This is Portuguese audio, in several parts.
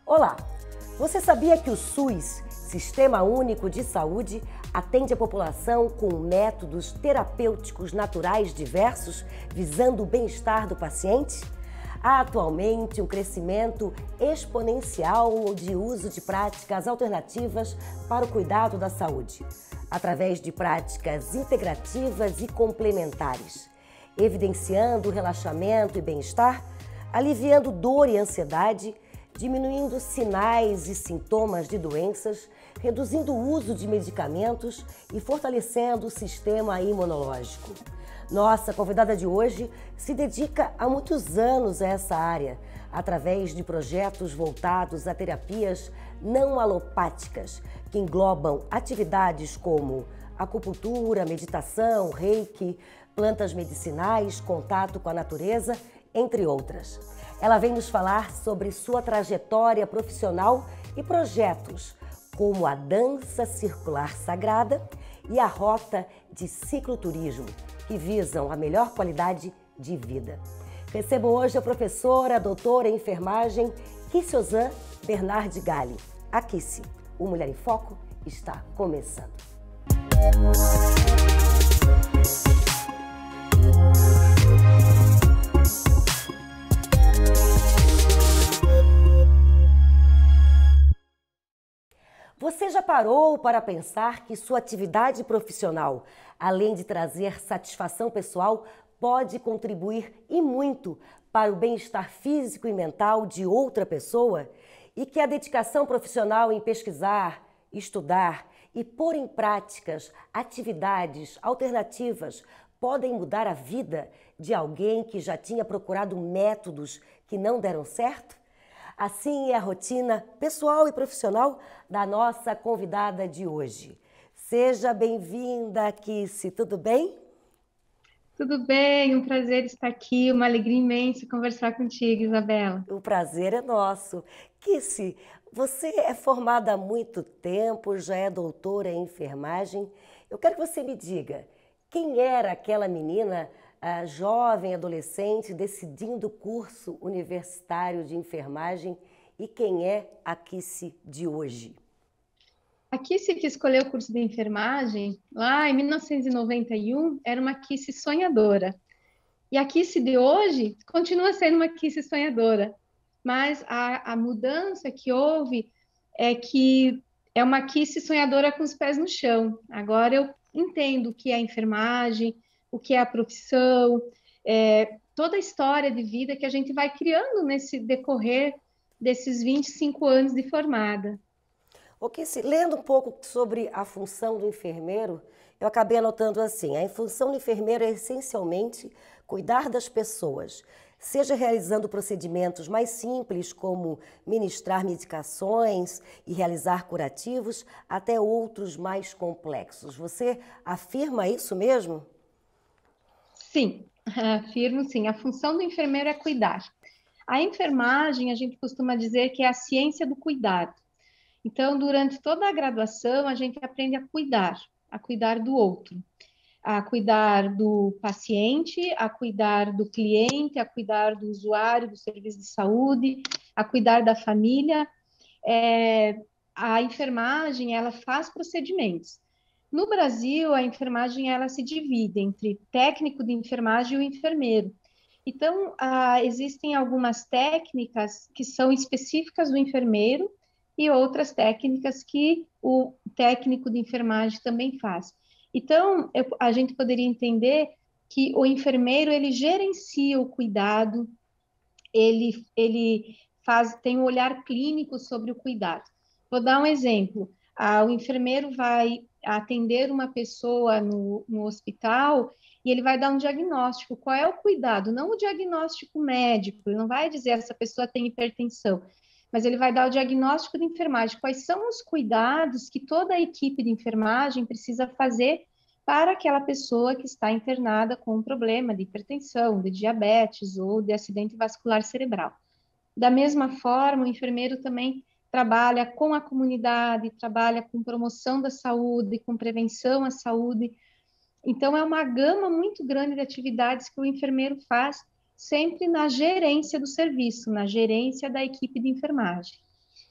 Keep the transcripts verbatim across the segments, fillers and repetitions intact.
Olá! Você sabia que o SUS, Sistema Único de Saúde, atende a população com métodos terapêuticos naturais diversos, visando o bem-estar do paciente? Há atualmente um crescimento exponencial de uso de práticas alternativas para o cuidado da saúde, através de práticas integrativas e complementares, evidenciando o relaxamento e bem-estar, aliviando dor e ansiedade, diminuindo sinais e sintomas de doenças, reduzindo o uso de medicamentos e fortalecendo o sistema imunológico. Nossa convidada de hoje se dedica há muitos anos a essa área, através de projetos voltados a terapias não alopáticas, que englobam atividades como acupuntura, meditação, reiki, plantas medicinais, contato com a natureza, entre outras. Ela vem nos falar sobre sua trajetória profissional e projetos, como a dança circular sagrada e a rota de cicloturismo, que visam a melhor qualidade de vida. Recebo hoje a professora, a doutora em enfermagem, Kiciozan Bernardi Galli. A Kici, o Mulher em Foco, está começando. Você já parou para pensar que sua atividade profissional, além de trazer satisfação pessoal, pode contribuir e muito para o bem-estar físico e mental de outra pessoa? E que a dedicação profissional em pesquisar, estudar e pôr em práticas atividades alternativas podem mudar a vida de alguém que já tinha procurado métodos que não deram certo? Assim é a rotina pessoal e profissional da nossa convidada de hoje. Seja bem-vinda, Kici, tudo bem? Tudo bem, um prazer estar aqui, uma alegria imensa conversar contigo, Isabela. O prazer é nosso. Kici, você é formada há muito tempo, já é doutora em enfermagem. Eu quero que você me diga, quem era aquela menina a jovem adolescente decidindo o curso universitário de enfermagem e quem é a Kici de hoje? A Kici que escolheu o curso de enfermagem, lá em mil novecentos e noventa e um, era uma Kici sonhadora. E a Kici de hoje continua sendo uma Kici sonhadora, mas a, a mudança que houve é que é uma Kici sonhadora com os pés no chão. Agora eu entendo o que é a enfermagem, o que é a profissão, é, toda a história de vida que a gente vai criando nesse decorrer desses vinte e cinco anos de formada. O Kici, lendo um pouco sobre a função do enfermeiro, eu acabei anotando assim: a função do enfermeiro é essencialmente cuidar das pessoas, seja realizando procedimentos mais simples, como ministrar medicações e realizar curativos, até outros mais complexos. Você afirma isso mesmo? Sim, afirmo sim. A função do enfermeiro é cuidar. A enfermagem, a gente costuma dizer que é a ciência do cuidado. Então, durante toda a graduação, a gente aprende a cuidar, a cuidar do outro, a cuidar do paciente, a cuidar do cliente, a cuidar do usuário do serviço de saúde, a cuidar da família. É, a enfermagem, ela faz procedimentos. No Brasil, a enfermagem ela se divide entre técnico de enfermagem e o enfermeiro. Então, ah, existem algumas técnicas que são específicas do enfermeiro e outras técnicas que o técnico de enfermagem também faz. Então, eu, a gente poderia entender que o enfermeiro, ele gerencia o cuidado, ele, ele faz, tem um olhar clínico sobre o cuidado. Vou dar um exemplo. Ah, o enfermeiro vai atender uma pessoa no, no hospital e ele vai dar um diagnóstico. Qual é o cuidado? Não o diagnóstico médico, ele não vai dizer essa pessoa tem hipertensão, mas ele vai dar o diagnóstico de enfermagem. Quais são os cuidados que toda a equipe de enfermagem precisa fazer para aquela pessoa que está internada com um problema de hipertensão, de diabetes ou de acidente vascular cerebral. Da mesma forma, o enfermeiro também trabalha com a comunidade, trabalha com promoção da saúde, com prevenção à saúde. Então, é uma gama muito grande de atividades que o enfermeiro faz, sempre na gerência do serviço, na gerência da equipe de enfermagem.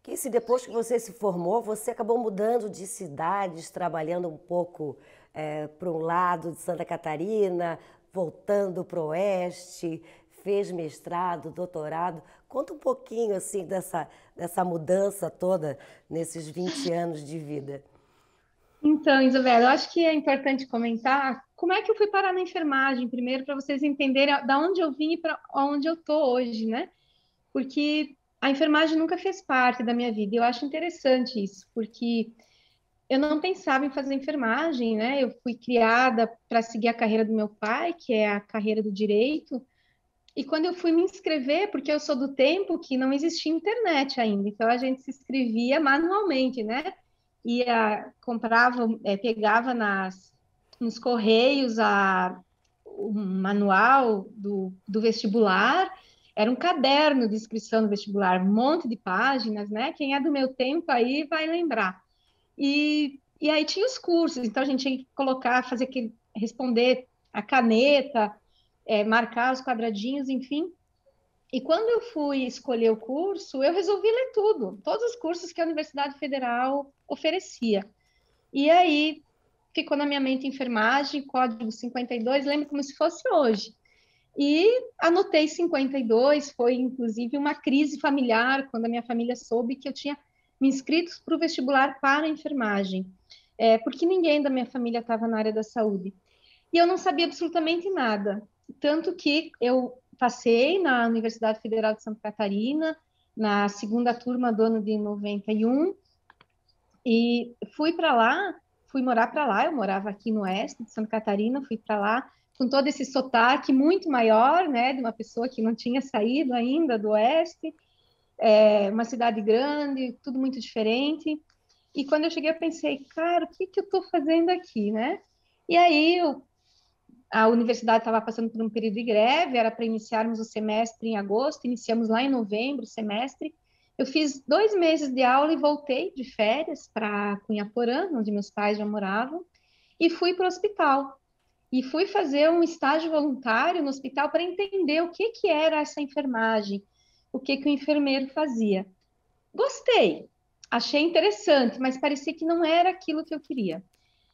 Que se depois que você se formou, você acabou mudando de cidades, trabalhando um pouco é, para um lado de Santa Catarina, voltando para o oeste, fez mestrado, doutorado. Conta um pouquinho assim dessa, dessa mudança toda nesses vinte anos de vida. Então, Isabela, eu acho que é importante comentar como é que eu fui parar na enfermagem, primeiro, para vocês entenderem da onde eu vim e para onde eu tô hoje, né? Porque a enfermagem nunca fez parte da minha vida. E eu acho interessante isso, porque eu não pensava em fazer enfermagem, né? Eu fui criada para seguir a carreira do meu pai, que é a carreira do direito. E quando eu fui me inscrever, porque eu sou do tempo que não existia internet ainda, então a gente se inscrevia manualmente, né? Ia, comprava, é, pegava nas, nos correios a, o manual do, do vestibular, era um caderno de inscrição no vestibular, um monte de páginas, né? Quem é do meu tempo aí vai lembrar. E, e aí tinha os cursos, então a gente tinha que colocar, fazer que responder a caneta, é, marcar os quadradinhos, enfim. E quando eu fui escolher o curso, eu resolvi ler tudo, todos os cursos que a Universidade Federal oferecia. E aí ficou na minha mente enfermagem, código cinquenta e dois, lembro como se fosse hoje. E anotei cinquenta e dois, foi inclusive uma crise familiar, quando a minha família soube que eu tinha me inscrito para o vestibular para a enfermagem, é, porque ninguém da minha família estava na área da saúde. E eu não sabia absolutamente nada. Tanto que eu passei na Universidade Federal de Santa Catarina, na segunda turma do ano de noventa e um, e fui para lá, fui morar para lá. Eu morava aqui no oeste de Santa Catarina, fui para lá com todo esse sotaque muito maior, né, de uma pessoa que não tinha saído ainda do oeste, é, uma cidade grande, tudo muito diferente. E quando eu cheguei, eu pensei, cara, o que que eu estou fazendo aqui, né? E aí eu a universidade estava passando por um período de greve, era para iniciarmos o semestre em agosto, iniciamos lá em novembro o semestre. Eu fiz dois meses de aula e voltei de férias para Cunhaporã, onde meus pais já moravam, e fui para o hospital. E fui fazer um estágio voluntário no hospital para entender o que, que era essa enfermagem, o que, que o enfermeiro fazia. Gostei, achei interessante, mas parecia que não era aquilo que eu queria.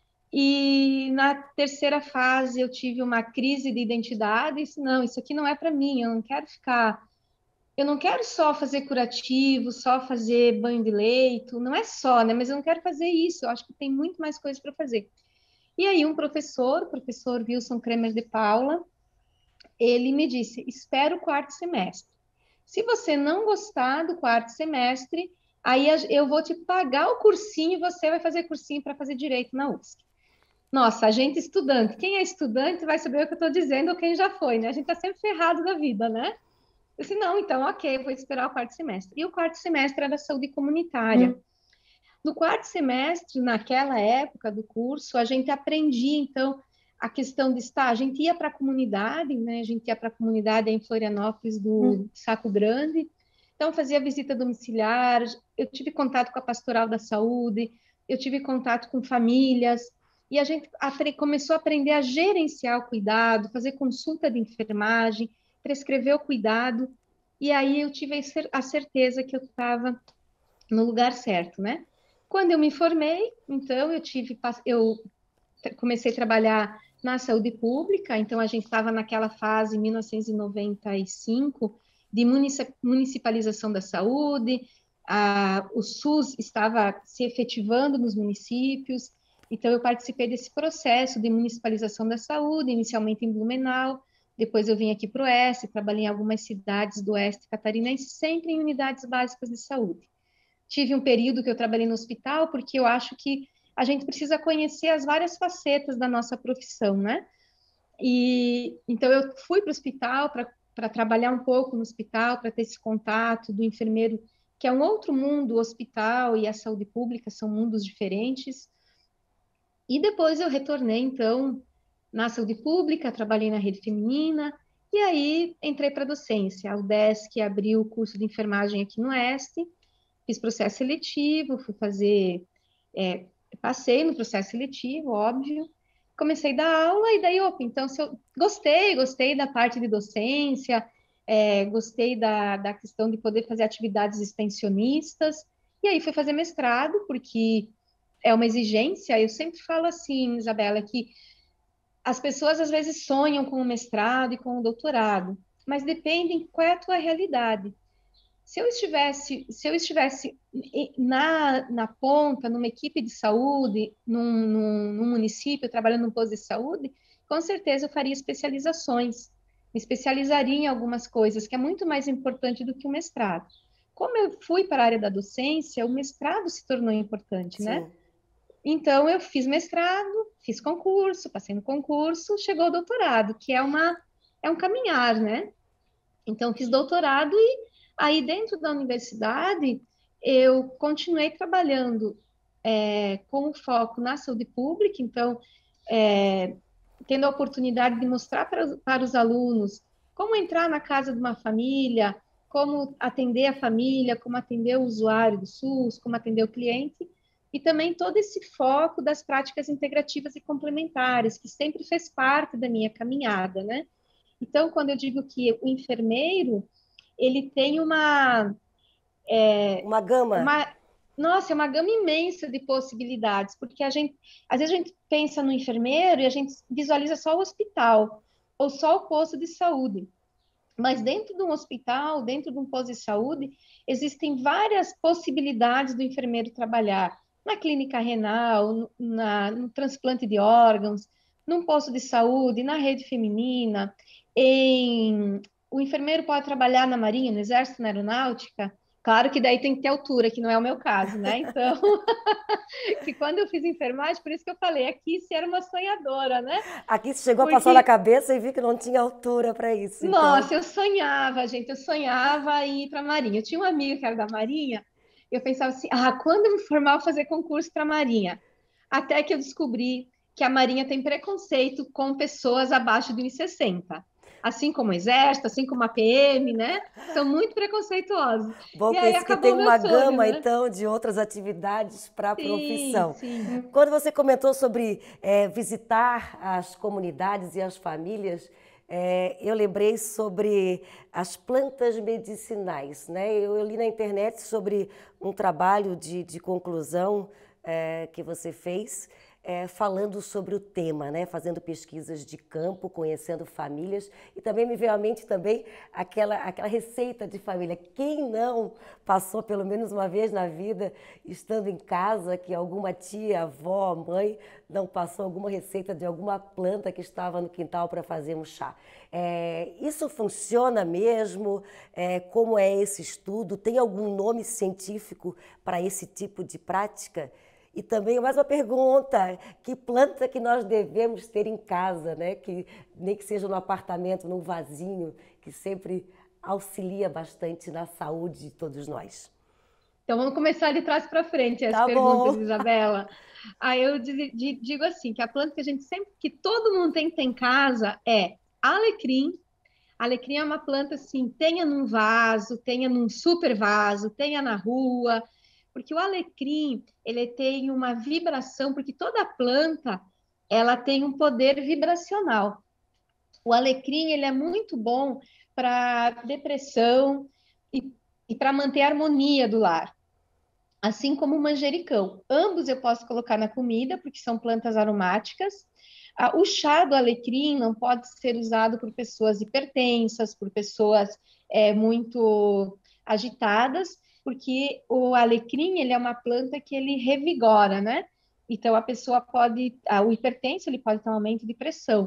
E na terceira fase eu tive uma crise de identidade, e disse, não, isso aqui não é para mim, eu não quero ficar, eu não quero só fazer curativo, só fazer banho de leito, não é só, né? Mas eu não quero fazer isso, eu acho que tem muito mais coisas para fazer. E aí um professor, o professor Wilson Kremer de Paula, ele me disse, espera o quarto semestre. Se você não gostar do quarto semestre, aí eu vou te pagar o cursinho e você vai fazer cursinho para fazer direito na U S P. Nossa, a gente estudante, quem é estudante vai saber o que eu estou dizendo ou quem já foi, né? A gente está sempre ferrado da vida, né? Eu disse, não, então, ok, vou esperar o quarto semestre. E o quarto semestre era saúde comunitária. Hum. No quarto semestre, naquela época do curso, a gente aprendia, então, a questão de estar, a gente ia para a comunidade, né? A gente ia para a comunidade em Florianópolis do hum. Saco Grande, então fazia visita domiciliar, eu tive contato com a pastoral da saúde, eu tive contato com famílias, e a gente começou a aprender a gerenciar o cuidado, fazer consulta de enfermagem, prescrever o cuidado, e aí eu tive a certeza que eu estava no lugar certo, né? Quando eu me formei, então eu tive, eu comecei a trabalhar na saúde pública, então a gente estava naquela fase, em mil novecentos e noventa e cinco, de municipalização da saúde, a, o SUS estava se efetivando nos municípios, então eu participei desse processo de municipalização da saúde, inicialmente em Blumenau, depois eu vim aqui para o oeste, trabalhei em algumas cidades do oeste catarinense, sempre em unidades básicas de saúde. Tive um período que eu trabalhei no hospital, porque eu acho que a gente precisa conhecer as várias facetas da nossa profissão, né? E então eu fui para o hospital para trabalhar um pouco no hospital, para ter esse contato do enfermeiro, que é um outro mundo, o hospital e a saúde pública são mundos diferentes. E depois eu retornei, então, na saúde pública, trabalhei na rede feminina, e aí entrei para a docência. A UDESC abriu o curso de enfermagem aqui no Oeste, fiz processo seletivo, fui fazer, é, passei no processo seletivo, óbvio, comecei a dar aula, e daí, opa, então, se eu gostei, gostei da parte de docência, é, gostei da, da questão de poder fazer atividades extensionistas, E aí fui fazer mestrado, porque é uma exigência. Eu sempre falo assim, Isabela, que as pessoas às vezes sonham com o mestrado e com o doutorado, mas depende qual é a tua realidade. Se eu estivesse, se eu estivesse na, na ponta, numa equipe de saúde, num, num, num município, trabalhando num posto de saúde, com certeza eu faria especializações, me especializaria em algumas coisas, que é muito mais importante do que o mestrado. Como eu fui para a área da docência, o mestrado se tornou importante, né? Sim. Então, eu fiz mestrado, fiz concurso, passei no concurso, chegou o doutorado, que é uma, é um caminhar, né? Então, fiz doutorado e aí dentro da universidade eu continuei trabalhando é, com foco na saúde pública, então, é, tendo a oportunidade de mostrar para, para os alunos como entrar na casa de uma família, como atender a família, como atender o usuário do SUS, como atender o cliente, e também todo esse foco das práticas integrativas e complementares, que sempre fez parte da minha caminhada, né? Então, quando eu digo que o enfermeiro, ele tem uma, Uma gama. uma, nossa, é uma gama imensa de possibilidades, porque a gente, às vezes a gente pensa no enfermeiro e a gente visualiza só o hospital ou só o posto de saúde. Mas dentro de um hospital, dentro de um posto de saúde, existem várias possibilidades do enfermeiro trabalhar na clínica renal, na, no transplante de órgãos, num posto de saúde, na rede feminina, em... o enfermeiro pode trabalhar na Marinha, no Exército, na Aeronáutica. Claro que daí tem que ter altura, que não é o meu caso, né? Então, que quando eu fiz enfermagem, por isso que eu falei, aqui se era uma sonhadora, né? Aqui você chegou a passar na Porque cabeça e vi que não tinha altura para isso, então. nossa, eu sonhava, gente, eu sonhava em ir para a Marinha. Eu tinha uma amiga que era da Marinha, e eu pensava assim, ah, quando eu me formar, eu vou fazer concurso para a Marinha. Até que eu descobri que a Marinha tem preconceito com pessoas abaixo de um e sessenta. Assim como o Exército, assim como a P M, né? São muito preconceituosos. Bom E aí conhecer que tem acabou o meu uma sonho, gama, né? então, de outras atividades para a Sim, profissão. sim. Quando você comentou sobre é, visitar as comunidades e as famílias, é, eu lembrei sobre as plantas medicinais, né? Eu, eu li na internet sobre um trabalho de, de conclusão é, que você fez, é, falando sobre o tema, né? Fazendo pesquisas de campo, conhecendo famílias, e também me veio à mente também aquela, aquela receita de família. Quem não passou pelo menos uma vez na vida, estando em casa, que alguma tia, avó, mãe não passou alguma receita de alguma planta que estava no quintal para fazer um chá? É, isso funciona mesmo? É, como é esse estudo? Tem algum nome científico para esse tipo de prática? E também mais uma pergunta, que planta que nós devemos ter em casa, né? Que nem que seja no apartamento, num vasinho, que sempre auxilia bastante na saúde de todos nós. Então vamos começar de trás para frente as Tá perguntas, bom. Isabela. Aí eu di- di- digo assim, que a planta que a gente sempre, que todo mundo tem que ter em casa é alecrim. Alecrim é uma planta assim, tenha num vaso, tenha num super vaso, tenha na rua, porque o alecrim, ele tem uma vibração, porque toda planta, ela tem um poder vibracional. O alecrim, ele é muito bom para depressão e, e para manter a harmonia do lar, assim como o manjericão. Ambos eu posso colocar na comida, porque são plantas aromáticas. Ah, o chá do alecrim não pode ser usado por pessoas hipertensas, por pessoas é, muito agitadas, porque o alecrim ele é uma planta que ele revigora, né? Então a pessoa pode, ah, o hipertenso ele pode ter um aumento de pressão.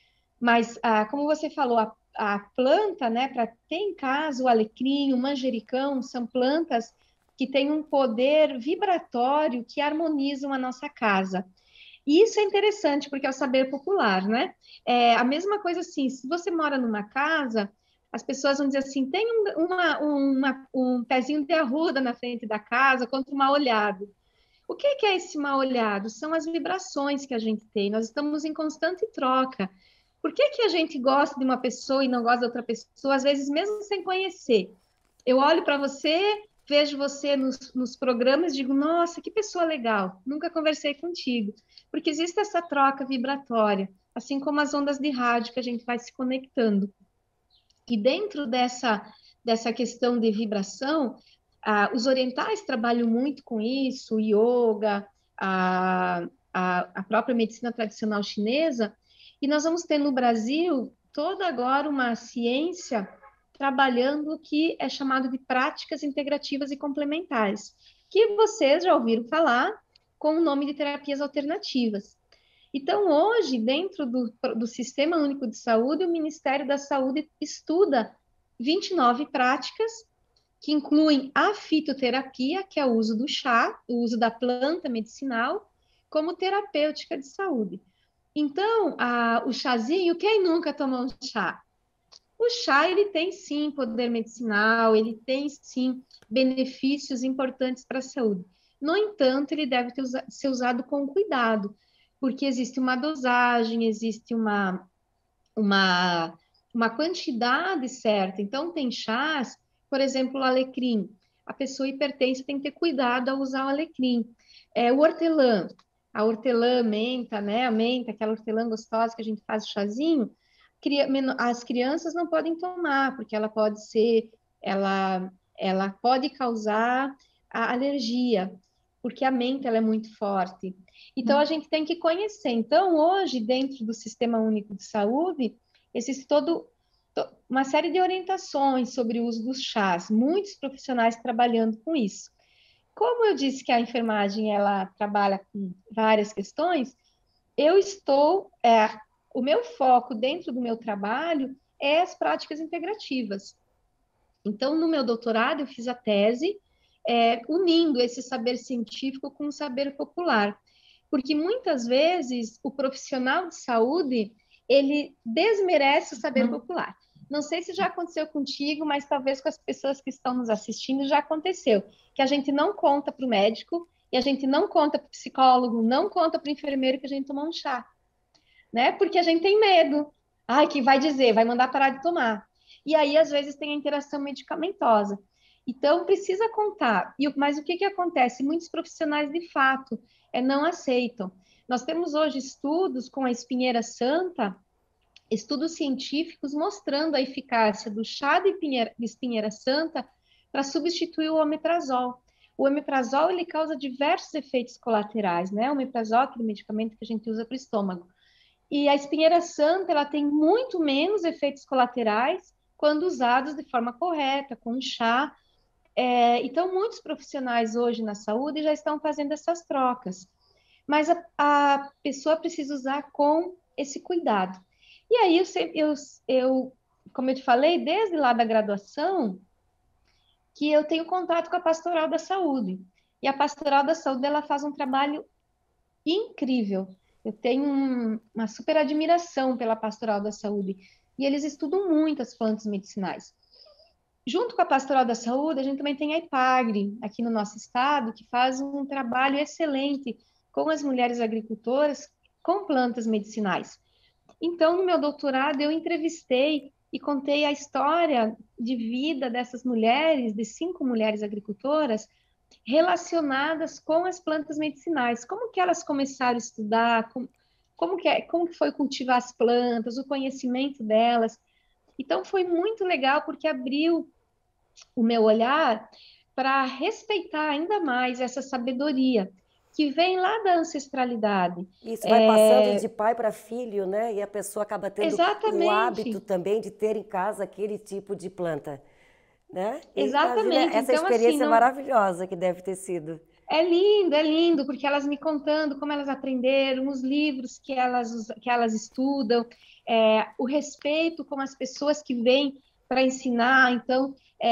Mas, ah, como você falou, a, a planta, né, para ter em casa o alecrim, o manjericão, são plantas que têm um poder vibratório que harmonizam a nossa casa. E isso é interessante, porque é o saber popular, né? É a mesma coisa assim, se você mora numa casa, as pessoas vão dizer assim, tem um, uma, uma, um pezinho de arruda na frente da casa contra o mal-olhado. O que que é esse mal-olhado? São as vibrações que a gente tem, nós estamos em constante troca. Por que que a gente gosta de uma pessoa e não gosta de outra pessoa, às vezes mesmo sem conhecer? Eu olho para você, vejo você nos, nos programas e digo, nossa, que pessoa legal, nunca conversei contigo. Porque existe essa troca vibratória, assim como as ondas de rádio que a gente vai se conectando. E dentro dessa, dessa questão de vibração, Ah, os orientais trabalham muito com isso, o yoga, a, a, a própria medicina tradicional chinesa, e nós vamos ter no Brasil toda agora uma ciência trabalhando o que é chamado de práticas integrativas e complementares, que vocês já ouviram falar com o nome de terapias alternativas. Então, hoje, dentro do, do Sistema Único de Saúde, o Ministério da Saúde estuda vinte e nove práticas que incluem a fitoterapia, que é o uso do chá, o uso da planta medicinal, como terapêutica de saúde. Então, a, o chazinho, quem nunca tomou um chá? O chá, ele tem sim poder medicinal, ele tem sim benefícios importantes para a saúde. No entanto, ele deve ter, ser usado com cuidado, porque existe uma dosagem, existe uma, uma, uma quantidade certa. Então, tem chás, por exemplo, o alecrim. A pessoa hipertensa tem que ter cuidado ao usar o alecrim. É, o hortelã, a hortelã, menta, né? A menta, aquela hortelã gostosa que a gente faz o chazinho, as crianças não podem tomar, porque ela pode ser, ela, ela pode causar a alergia, porque a menta ela é muito forte. Então, a gente tem que conhecer. Então, hoje, dentro do Sistema Único de Saúde, existe todo, uma série de orientações sobre o uso dos chás, muitos profissionais trabalhando com isso. Como eu disse que a enfermagem ela trabalha com várias questões, eu estou, é, o meu foco dentro do meu trabalho é as práticas integrativas. Então, no meu doutorado, eu fiz a tese é, unindo esse saber científico com o saber popular, porque muitas vezes o profissional de saúde ele desmerece o saber popular. Não sei se já aconteceu contigo, mas talvez com as pessoas que estão nos assistindo já aconteceu, que a gente não conta para o médico e a gente não conta para o psicólogo, não conta para o enfermeiro que a gente tomou um chá, né? Porque a gente tem medo. Ai, que vai dizer, vai mandar parar de tomar. E aí, às vezes, tem a interação medicamentosa. Então, precisa contar. E, mas o que, que acontece? Muitos profissionais, de fato, é, não aceitam. Nós temos hoje estudos com a espinheira santa, estudos científicos mostrando a eficácia do chá de espinheira, de espinheira santa para substituir o omeprazol. O omeprazol, ele causa diversos efeitos colaterais, né? O omeprazol é aquele medicamento que a gente usa para o estômago. E a espinheira santa, ela tem muito menos efeitos colaterais quando usados de forma correta, com chá. É, então, muitos profissionais hoje na saúde já estão fazendo essas trocas. Mas a, a pessoa precisa usar com esse cuidado. E aí, eu, eu, eu, como eu te falei, desde lá da graduação, que eu tenho contato com a Pastoral da Saúde. E a Pastoral da Saúde, ela faz um trabalho incrível. Eu tenho um, uma super admiração pela Pastoral da Saúde. E eles estudam muito as plantas medicinais. Junto com a Pastoral da Saúde, a gente também tem a IPAGRE, aqui no nosso estado, que faz um trabalho excelente com as mulheres agricultoras com plantas medicinais. Então, no meu doutorado, eu entrevistei e contei a história de vida dessas mulheres, de cinco mulheres agricultoras, relacionadas com as plantas medicinais. Como que elas começaram a estudar, como, como, que, é, como que foi cultivar as plantas, o conhecimento delas. Então, foi muito legal, porque abriu o meu olhar para respeitar ainda mais essa sabedoria que vem lá da ancestralidade. Isso vai passando de pai para filho, né? E a pessoa acaba tendo Exatamente. o hábito também de ter em casa aquele tipo de planta, né? E Exatamente. imagina essa então, experiência assim, não... maravilhosa que deve ter sido. É lindo, é lindo, porque elas me contando como elas aprenderam, os livros que elas, que elas estudam, é, o respeito com as pessoas que vêm para ensinar. Então,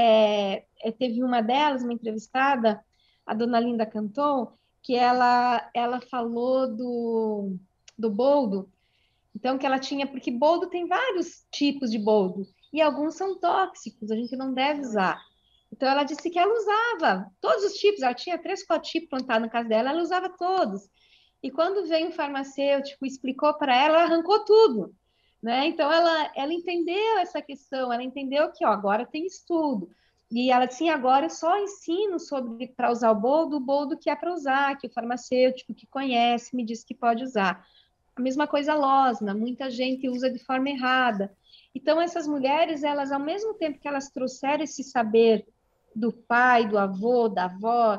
é, teve uma delas, uma entrevistada, a dona Linda Canton, que ela, ela falou do, do boldo, então que ela tinha, porque boldo tem vários tipos de boldo, e alguns são tóxicos, a gente não deve usar. Então ela disse que ela usava todos os tipos, ela tinha três, quatro tipos plantados na casa dela, ela usava todos. E quando veio um farmacêutico e explicou para ela, ela arrancou tudo, né? Então ela, ela entendeu essa questão, ela entendeu que ó, agora tem estudo. E ela disse, agora eu só ensino sobre para usar o boldo, o boldo que é para usar, que o farmacêutico que conhece me diz que pode usar. A mesma coisa a losna, muita gente usa de forma errada. Então essas mulheres, elas ao mesmo tempo que elas trouxeram esse saber do pai, do avô, da avó,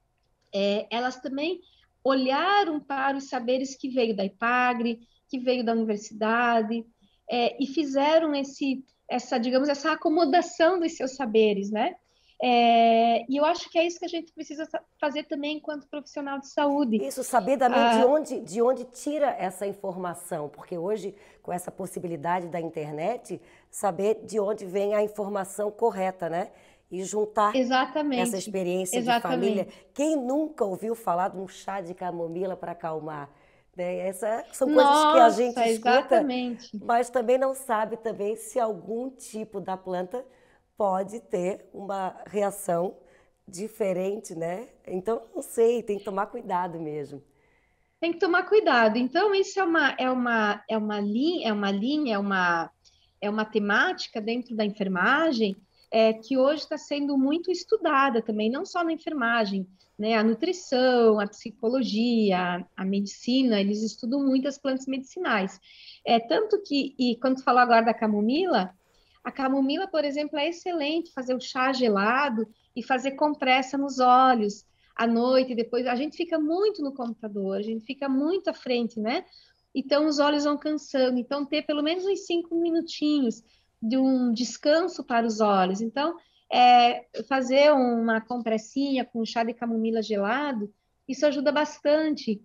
é, elas também olharam para os saberes que veio da IPAGRE, que veio da universidade, é, e fizeram esse, essa, digamos, essa acomodação dos seus saberes, né? É, e eu acho que é isso que a gente precisa fazer também enquanto profissional de saúde. Isso, saber também de Ah, onde, de onde tira essa informação, porque hoje, com essa possibilidade da internet, saber de onde vem a informação correta, né? E juntar essa exatamente, experiência de família. exatamente. Quem nunca ouviu falar de um chá de camomila para acalmar? Né? Essas são coisas que a gente Nossa, escuta, exatamente. mas também não sabe também se algum tipo da planta pode ter uma reação diferente, né? Então, não sei, tem que tomar cuidado mesmo. Tem que tomar cuidado. Então, isso é uma, é uma, é uma linha, é uma linha, é uma, é uma temática dentro da enfermagem é, que hoje está sendo muito estudada também, não só na enfermagem, né? A nutrição, a psicologia, a medicina, eles estudam muito as plantas medicinais. É tanto que, e quando tu falou agora da camomila, a camomila, por exemplo, é excelente fazer o chá gelado e fazer compressa nos olhos à noite, depois a gente fica muito no computador, a gente fica muito à frente, né? Então os olhos vão cansando. Então ter pelo menos uns cinco minutinhos de um descanso para os olhos. Então é, fazer uma compressinha com chá de camomila gelado, isso ajuda bastante.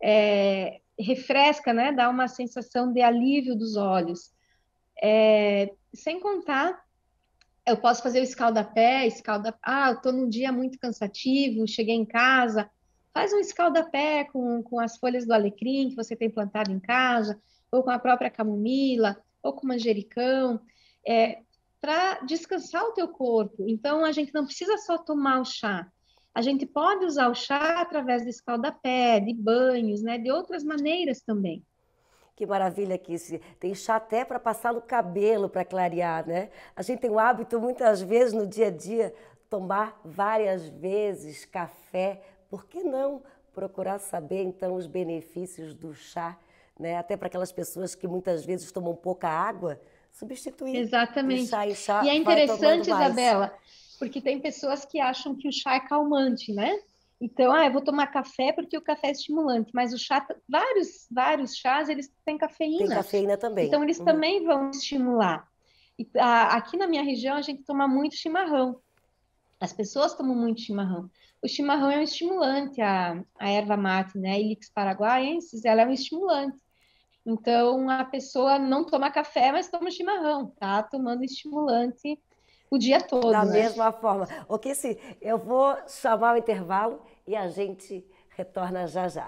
É, refresca, né? Dá uma sensação de alívio dos olhos. É, sem contar eu posso fazer o escaldapé, escalda... Ah, eu estou num dia muito cansativo, cheguei em casa, faz um escaldapé com, com as folhas do alecrim que você tem plantado em casa, ou com a própria camomila, ou com manjericão, é, para descansar o teu corpo. Então, a gente não precisa só tomar o chá. A gente pode usar o chá através de escaldapé, de banhos, né, de outras maneiras também. Que maravilha que isso. Tem chá até para passar no cabelo, para clarear, né? A gente tem o hábito, muitas vezes, no dia a dia, tomar várias vezes café. Por que não procurar saber, então, os benefícios do chá, né? Até para aquelas pessoas que muitas vezes tomam pouca água, substituir de Exatamente. chá em chá, E é vai tomando interessante, mais. Isabela, porque tem pessoas que acham que o chá é calmante, né? Então, ah, eu vou tomar café porque o café é estimulante, mas o chá, vários, vários chás, eles têm Tem cafeína. cafeína também. Então, eles Uhum. também vão estimular. E, a, aqui na minha região, a gente toma muito chimarrão. As pessoas tomam muito chimarrão. O chimarrão é um estimulante, a, a erva mate, né? Ilix paraguaiensis, ela é um estimulante. Então, a pessoa não toma café, mas toma chimarrão, tá? Tomando estimulante o dia Da todo, né? mesma forma. Ok, sim, eu vou chamar o intervalo e a gente retorna já já.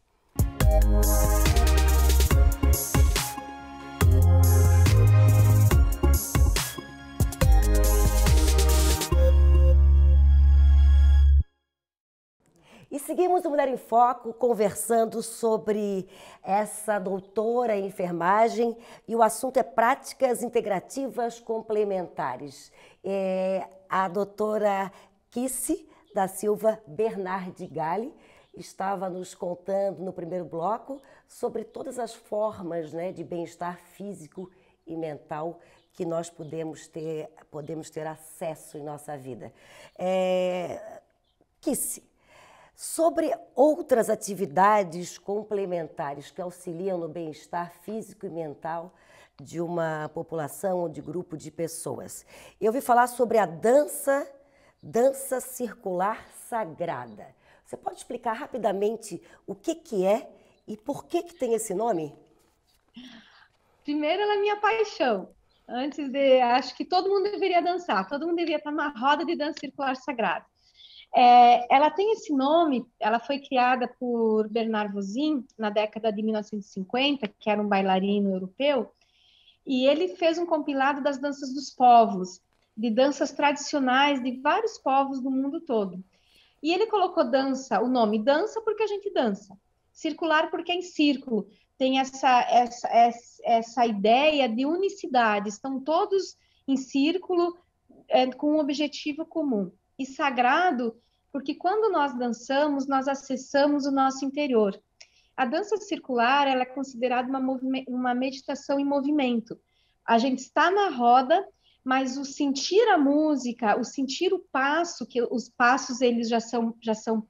E seguimos o Mulher em Foco conversando sobre essa doutora em enfermagem e o assunto é práticas integrativas complementares. É, a doutora Kissi da Silva Bernardigali estava nos contando no primeiro bloco sobre todas as formas, né, de bem-estar físico e mental que nós podemos ter, podemos ter acesso em nossa vida. É, Kissi, sobre outras atividades complementares que auxiliam no bem-estar físico e mental de uma população ou de grupo de pessoas. Eu ouvi falar sobre a dança, dança circular sagrada. Você pode explicar rapidamente o que que é e por que que tem esse nome? Primeiro, ela é minha paixão. Antes de, acho que todo mundo deveria dançar, todo mundo deveria estar numa roda de dança circular sagrada. É, ela tem esse nome, ela foi criada por Bernard Voisin na década de mil novecentos e cinquenta, que era um bailarino europeu, e ele fez um compilado das danças dos povos, de danças tradicionais de vários povos do mundo todo. E ele colocou dança, o nome dança porque a gente dança, circular porque é em círculo, tem essa, essa, essa, essa ideia de unicidade, estão todos em círculo é, com um objetivo comum. E sagrado, porque quando nós dançamos, nós acessamos o nosso interior. A dança circular, ela é considerada uma, uma meditação em movimento. A gente está na roda, mas o sentir a música, o sentir o passo, que os passos eles já são, já são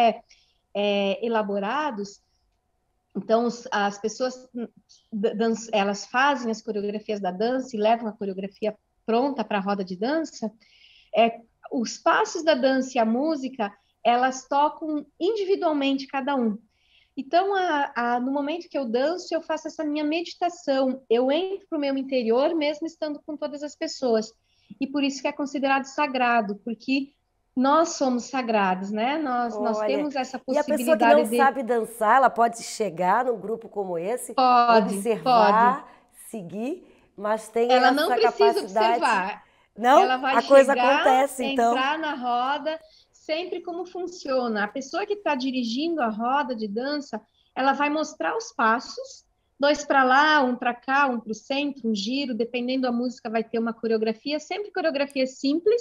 pré-elaborados, então as pessoas elas fazem as coreografias da dança e levam a coreografia pronta para a roda de dança, é, os passos da dança e a música, elas tocam individualmente cada um. Então, a, a, no momento que eu danço, eu faço essa minha meditação, eu entro para o meu interior, mesmo estando com todas as pessoas. E por isso que é considerado sagrado, porque nós somos sagrados, né? Nós, nós temos essa possibilidade. E a pessoa que não de... sabe dançar, ela pode chegar num grupo como esse, pode, observar, pode. seguir, mas tem ela essa não precisa capacidade... observar. Não? Ela vai a chegar, coisa acontece, então. entrar na roda, sempre como funciona. A pessoa que está dirigindo a roda de dança, ela vai mostrar os passos, dois para lá, um para cá, um para o centro, um giro, dependendo da música vai ter uma coreografia, sempre coreografia simples,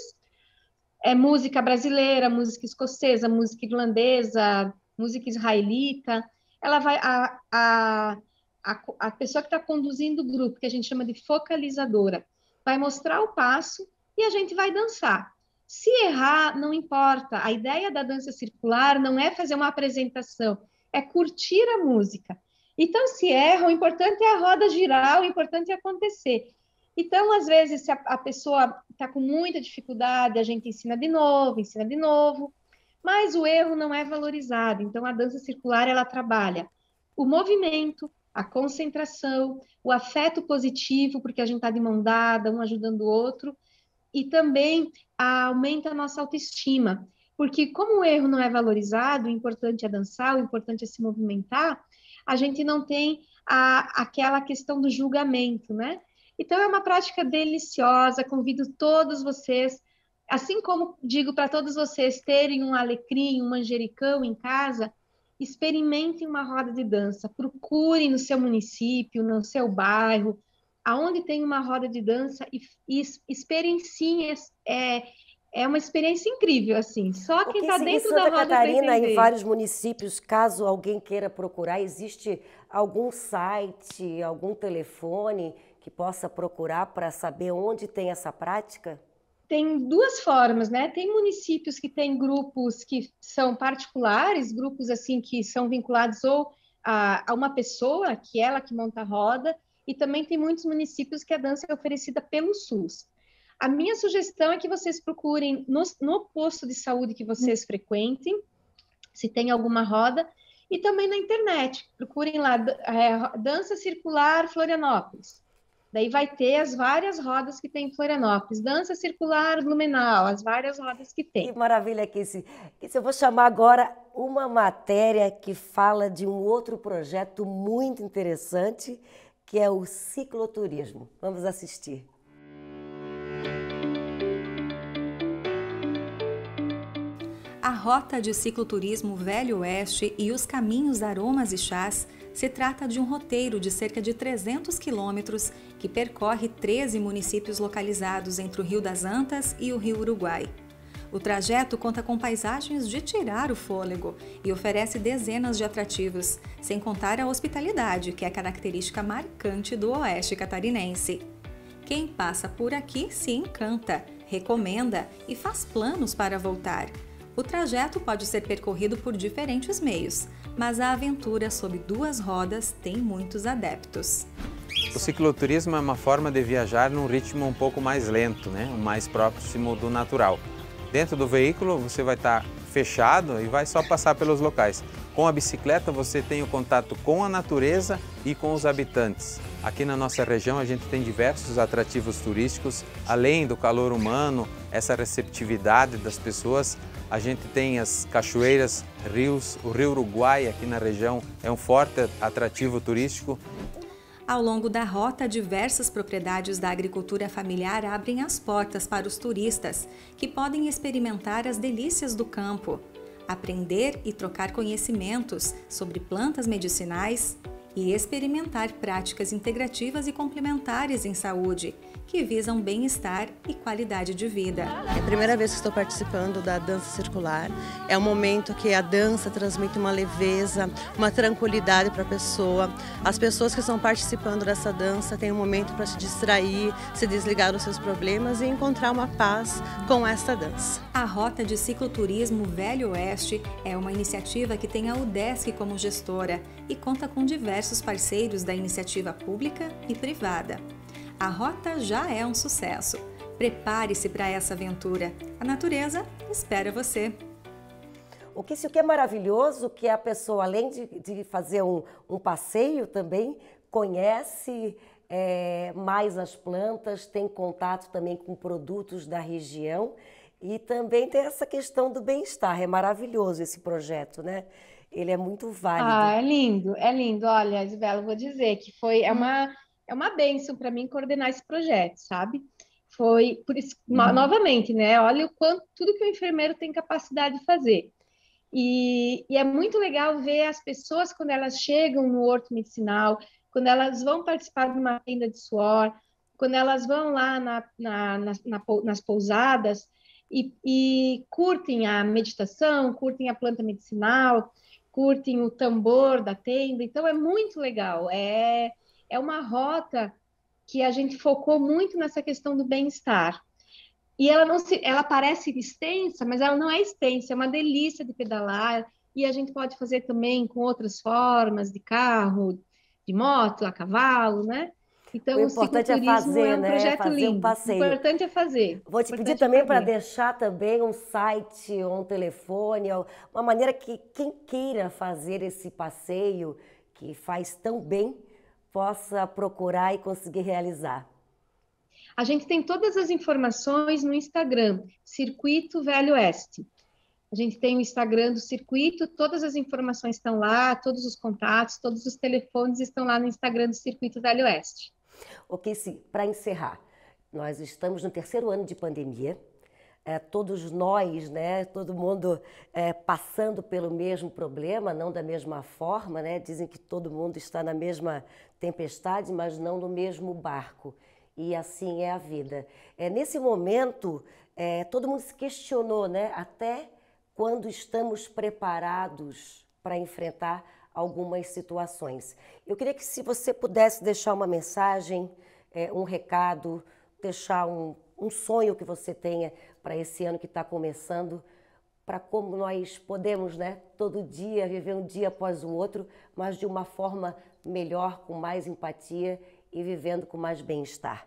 é música brasileira, música escocesa, música irlandesa, música israelita. Ela vai, a, a, a, a pessoa que está conduzindo o grupo, que a gente chama de focalizadora, vai mostrar o passo e a gente vai dançar. Se errar, não importa. A ideia da dança circular não é fazer uma apresentação, é curtir a música. Então, se erra, o importante é a roda girar, o importante é acontecer. Então, às vezes, se a, a pessoa está com muita dificuldade, a gente ensina de novo, ensina de novo, mas o erro não é valorizado. Então, a dança circular, ela trabalha o movimento, a concentração, o afeto positivo, porque a gente está de mão dada, um ajudando o outro, e também aumenta a nossa autoestima, porque como o erro não é valorizado, o importante é dançar, o importante é se movimentar, a gente não tem a, aquela questão do julgamento, né? Então é uma prática deliciosa, convido todos vocês, assim como digo para todos vocês terem um alecrim, um manjericão em casa, experimentem uma roda de dança, procurem no seu município, no seu bairro, aonde tem uma roda de dança e, e experienciem, é, é uma experiência incrível, assim, só quem está dentro da roda vai entender. Em Santa Catarina, em vários municípios, caso alguém queira procurar, existe algum site, algum telefone que possa procurar para saber onde tem essa prática? Tem duas formas, né? Tem municípios que têm grupos que são particulares, grupos assim que são vinculados ou a, a uma pessoa, que é ela que monta a roda, e também tem muitos municípios que a dança é oferecida pelo SUS. A minha sugestão é que vocês procurem no, no posto de saúde que vocês frequentem, se tem alguma roda, e também na internet. Procurem lá, é, Dança Circular Florianópolis. Daí vai ter as várias rodas que tem em Florianópolis. Dança Circular Blumenau, as várias rodas que tem. Que maravilha, Kici. Kici, eu vou chamar agora uma matéria que fala de um outro projeto muito interessante, que é o cicloturismo. Vamos assistir. A Rota de Cicloturismo Velho Oeste e os Caminhos Aromas e Chás se trata de um roteiro de cerca de trezentos quilômetros que percorre treze municípios localizados entre o Rio das Antas e o Rio Uruguai. O trajeto conta com paisagens de tirar o fôlego e oferece dezenas de atrativos, sem contar a hospitalidade, que é característica marcante do oeste catarinense. Quem passa por aqui se encanta, recomenda e faz planos para voltar. O trajeto pode ser percorrido por diferentes meios, mas a aventura sob duas rodas tem muitos adeptos. O cicloturismo é uma forma de viajar num ritmo um pouco mais lento, né? O mais próximo do natural. Dentro do veículo você vai estar fechado e vai só passar pelos locais. Com a bicicleta você tem o contato com a natureza e com os habitantes. Aqui na nossa região a gente tem diversos atrativos turísticos, além do calor humano, essa receptividade das pessoas. A gente tem as cachoeiras, rios, o Rio Uruguai aqui na região é um forte atrativo turístico. Ao longo da rota, diversas propriedades da agricultura familiar abrem as portas para os turistas, que podem experimentar as delícias do campo, aprender e trocar conhecimentos sobre plantas medicinais e experimentar práticas integrativas e complementares em saúde, que visam bem-estar e qualidade de vida. É a primeira vez que estou participando da dança circular. É um momento que a dança transmite uma leveza, uma tranquilidade para a pessoa. As pessoas que estão participando dessa dança têm um momento para se distrair, se desligar dos seus problemas e encontrar uma paz com essa dança. A Rota de Cicloturismo Velho Oeste é uma iniciativa que tem a UDESC como gestora e conta com diversos parceiros da iniciativa pública e privada. A rota já é um sucesso. Prepare-se para essa aventura. A natureza espera você. O que, o que é maravilhoso que a pessoa, além de, de fazer um, um passeio também, conhece é, mais as plantas, tem contato também com produtos da região e também tem essa questão do bem-estar. É maravilhoso esse projeto, né? Ele é muito válido. Ah, é lindo, é lindo. Olha, Isabela, eu vou dizer que foi, é uma... É uma bênção para mim coordenar esse projeto, sabe? Foi, por isso, uhum. novamente, né? Olha o quanto, tudo que o enfermeiro tem capacidade de fazer. E, e é muito legal ver as pessoas quando elas chegam no horto medicinal, quando elas vão participar de uma tenda de suor, quando elas vão lá na, na, na, na, nas pousadas e, e curtem a meditação, curtem a planta medicinal, curtem o tambor da tenda. Então, é muito legal. É... É uma rota que a gente focou muito nessa questão do bem-estar. E ela não se, ela parece extensa, mas ela não é extensa, é uma delícia de pedalar. E a gente pode fazer também com outras formas, de carro, de moto, a cavalo, né? Então, o importante o é fazer, é um né? projeto fazer lindo. um passeio. O importante é fazer. Vou te pedir também para deixar também um site, um telefone, uma maneira que quem queira fazer esse passeio, que faz tão bem, possa procurar e conseguir realizar. A gente tem todas as informações no Instagram, Circuito Velho Oeste. A gente tem o Instagram do Circuito, todas as informações estão lá, todos os contatos, todos os telefones estão lá no Instagram do Circuito Velho Oeste. Ok, sim, para encerrar, nós estamos no terceiro ano de pandemia, é, todos nós, né, todo mundo é, passando pelo mesmo problema, não da mesma forma, né? Dizem que todo mundo está na mesma tempestade, mas não no mesmo barco. E assim é a vida. É, nesse momento, é, todo mundo se questionou, né, até quando estamos preparados para enfrentar algumas situações. Eu queria que, se você pudesse deixar uma mensagem, é, um recado, deixar um, um sonho que você tenha para esse ano que está começando, para como nós podemos, né, todo dia viver um dia após o outro, mas de uma forma melhor, com mais empatia e vivendo com mais bem-estar.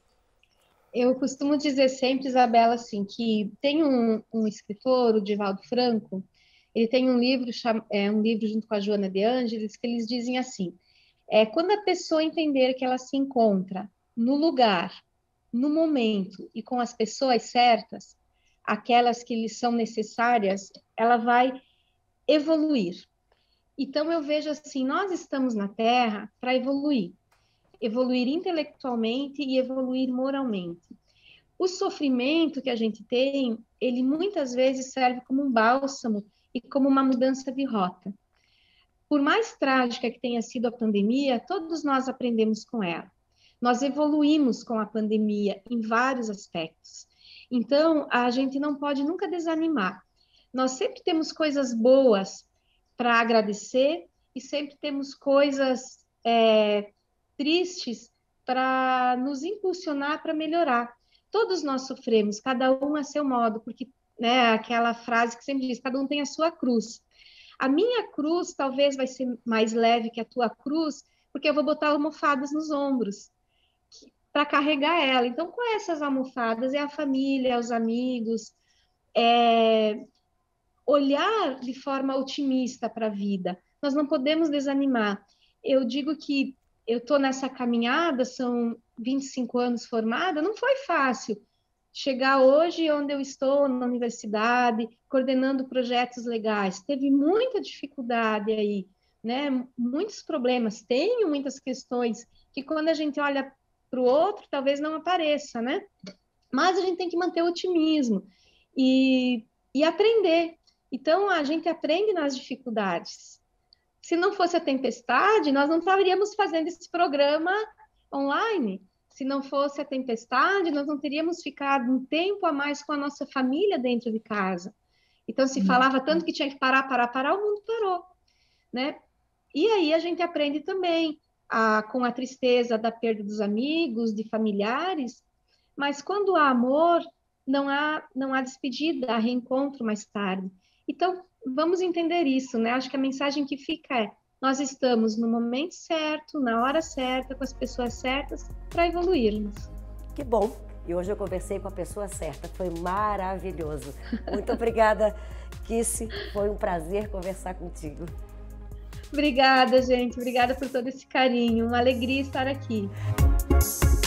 Eu costumo dizer sempre, Isabela, assim, que tem um, um escritor, o Divaldo Franco, ele tem um livro, é, um livro junto com a Joana de Ângeles, que eles dizem assim, é, quando a pessoa entender que ela se encontra no lugar, no momento e com as pessoas certas, aquelas que lhe são necessárias, ela vai evoluir. Então, eu vejo assim, nós estamos na Terra para evoluir. Evoluir intelectualmente e evoluir moralmente. O sofrimento que a gente tem, ele muitas vezes serve como um bálsamo e como uma mudança de rota. Por mais trágica que tenha sido a pandemia, todos nós aprendemos com ela. Nós evoluímos com a pandemia em vários aspectos. Então, a gente não pode nunca desanimar. Nós sempre temos coisas boas para agradecer e sempre temos coisas é, tristes para nos impulsionar para melhorar. Todos nós sofremos, cada um a seu modo, porque, né, aquela frase que sempre diz, cada um tem a sua cruz. A minha cruz talvez vai ser mais leve que a tua cruz, porque eu vou botar almofadas nos ombros para carregar ela. Então, com essas almofadas, é a família, é os amigos, é olhar de forma otimista para a vida. Nós não podemos desanimar. Eu digo que eu estou nessa caminhada, são vinte e cinco anos formada, não foi fácil chegar hoje onde eu estou, na universidade, coordenando projetos legais. Teve muita dificuldade aí, né? Muitos problemas, tenho muitas questões que quando a gente olha para o outro, talvez não apareça, né? Mas a gente tem que manter o otimismo e, e aprender. Então, a gente aprende nas dificuldades. Se não fosse a tempestade, nós não estaríamos fazendo esse programa online. Se não fosse a tempestade, nós não teríamos ficado um tempo a mais com a nossa família dentro de casa. Então, se falava tanto que tinha que parar, parar, parar, o mundo parou, né? E aí a gente aprende também a, com a tristeza da perda dos amigos, de familiares, mas quando há amor, não há, não há despedida, há reencontro mais tarde. Então, vamos entender isso, né? Acho que a mensagem que fica é: nós estamos no momento certo, na hora certa, com as pessoas certas, para evoluirmos. Que bom! E hoje eu conversei com a pessoa certa, foi maravilhoso. Muito obrigada, Kissy, foi um prazer conversar contigo. Obrigada, gente, obrigada por todo esse carinho, uma alegria estar aqui.